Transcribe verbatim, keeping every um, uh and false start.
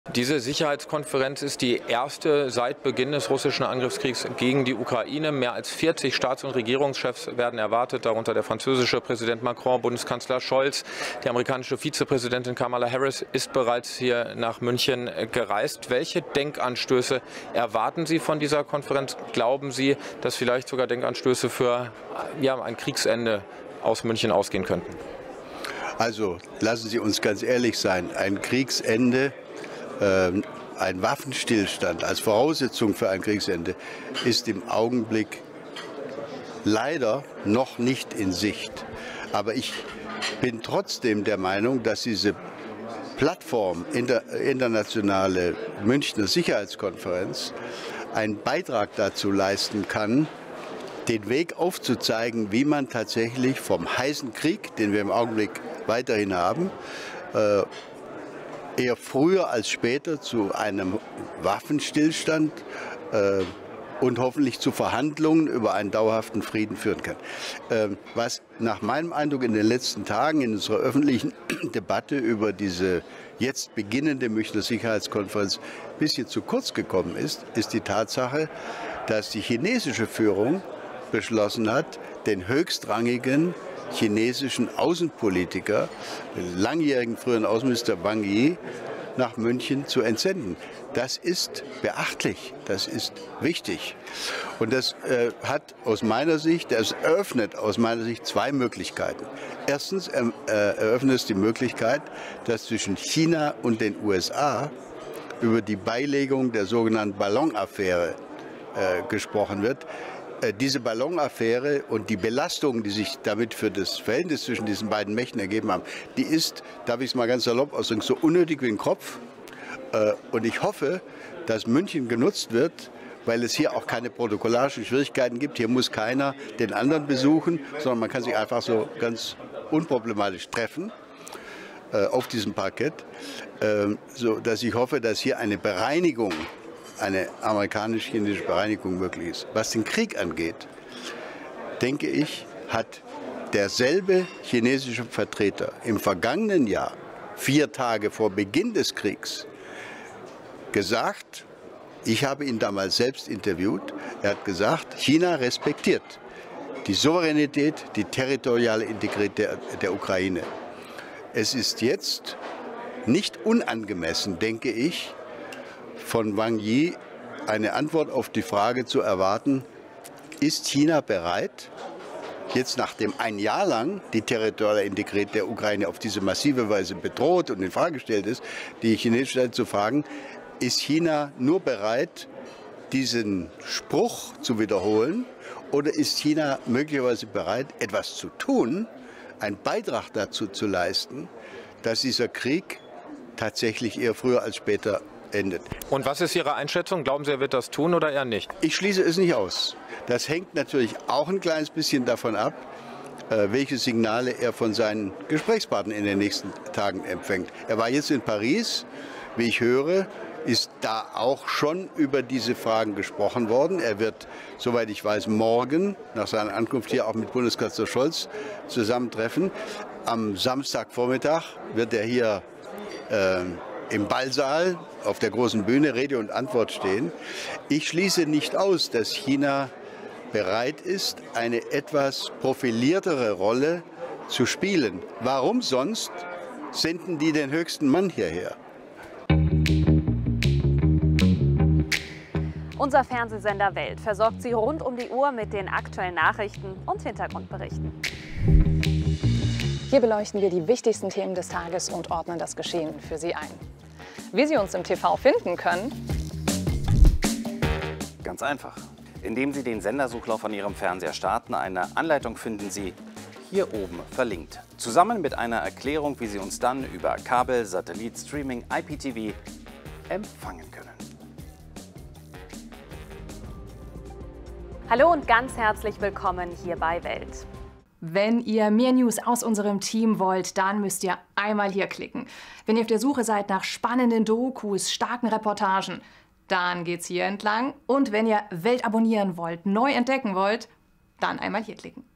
Diese Sicherheitskonferenz ist die erste seit Beginn des russischen Angriffskriegs gegen die Ukraine. Mehr als vierzig Staats- und Regierungschefs werden erwartet, darunter der französische Präsident Macron, Bundeskanzler Scholz. Die amerikanische Vizepräsidentin Kamala Harris ist bereits hier nach München gereist. Welche Denkanstöße erwarten Sie von dieser Konferenz? Glauben Sie, dass vielleicht sogar Denkanstöße für ja, ein Kriegsende aus München ausgehen könnten? Also lassen Sie uns ganz ehrlich sein, ein Kriegsende, ein Waffenstillstand als Voraussetzung für ein Kriegsende ist im Augenblick leider noch nicht in Sicht. Aber ich bin trotzdem der Meinung, dass diese Plattform, inter, internationale Münchner Sicherheitskonferenz, einen Beitrag dazu leisten kann, den Weg aufzuzeigen, wie man tatsächlich vom heißen Krieg, den wir im Augenblick weiterhin haben, äh, eher früher als später zu einem Waffenstillstand äh, und hoffentlich zu Verhandlungen über einen dauerhaften Frieden führen kann. Ähm, was nach meinem Eindruck in den letzten Tagen in unserer öffentlichen Debatte über diese jetzt beginnende Münchner Sicherheitskonferenz ein bisschen zu kurz gekommen ist, ist die Tatsache, dass die chinesische Führung beschlossen hat, den höchstrangigen chinesischen Außenpolitiker, den langjährigen früheren Außenminister Wang Yi, nach München zu entsenden. Das ist beachtlich, das ist wichtig. Und das äh, hat aus meiner Sicht, das eröffnet aus meiner Sicht zwei Möglichkeiten. Erstens äh, eröffnet es die Möglichkeit, dass zwischen China und den U S A über die Beilegung der sogenannten Ballonaffäre äh, gesprochen wird. Diese Ballonaffäre und die Belastungen, die sich damit für das Verhältnis zwischen diesen beiden Mächten ergeben haben, die ist, darf ich es mal ganz salopp ausdrücken, so unnötig wie ein Kopf. Und ich hoffe, dass München genutzt wird, weil es hier auch keine protokollarischen Schwierigkeiten gibt. Hier muss keiner den anderen besuchen, sondern man kann sich einfach so ganz unproblematisch treffen auf diesem Parkett, so dass ich hoffe, dass hier eine Bereinigung, eine amerikanisch-chinesische Bereinigung möglich ist. Was den Krieg angeht, denke ich, hat derselbe chinesische Vertreter im vergangenen Jahr, vier Tage vor Beginn des Kriegs, gesagt, ich habe ihn damals selbst interviewt, er hat gesagt, China respektiert die Souveränität, die territoriale Integrität der, der Ukraine. Es ist jetzt nicht unangemessen, denke ich, von Wang Yi eine Antwort auf die Frage zu erwarten, ist China bereit, jetzt nachdem ein Jahr lang die territoriale Integrität der Ukraine auf diese massive Weise bedroht und in Frage gestellt ist, die chinesische Seite zu fragen, ist China nur bereit, diesen Spruch zu wiederholen oder ist China möglicherweise bereit, etwas zu tun, einen Beitrag dazu zu leisten, dass dieser Krieg tatsächlich eher früher als später endet. Und was ist Ihre Einschätzung? Glauben Sie, er wird das tun oder eher nicht? Ich schließe es nicht aus. Das hängt natürlich auch ein kleines bisschen davon ab, welche Signale er von seinen Gesprächspartnern in den nächsten Tagen empfängt. Er war jetzt in Paris, wie ich höre, ist da auch schon über diese Fragen gesprochen worden. Er wird, soweit ich weiß, morgen nach seiner Ankunft hier auch mit Bundeskanzler Scholz zusammentreffen. Am Samstagvormittag wird er hier äh, im Ballsaal auf der großen Bühne Rede und Antwort stehen. Ich schließe nicht aus, dass China bereit ist, eine etwas profiliertere Rolle zu spielen. Warum sonst senden die den höchsten Mann hierher? Unser Fernsehsender Welt versorgt Sie rund um die Uhr mit den aktuellen Nachrichten und Hintergrundberichten. Hier beleuchten wir die wichtigsten Themen des Tages und ordnen das Geschehen für Sie ein. Wie Sie uns im T V finden können? Ganz einfach. Indem Sie den Sendersuchlauf an Ihrem Fernseher starten, eine Anleitung finden Sie hier oben verlinkt. Zusammen mit einer Erklärung, wie Sie uns dann über Kabel, Satellit, Streaming, I P T V empfangen können. Hallo und ganz herzlich willkommen hier bei Welt. Wenn ihr mehr News aus unserem Team wollt, dann müsst ihr einmal hier klicken. Wenn ihr auf der Suche seid nach spannenden Dokus, starken Reportagen, dann geht's hier entlang. Und wenn ihr Welt abonnieren wollt, neu entdecken wollt, dann einmal hier klicken.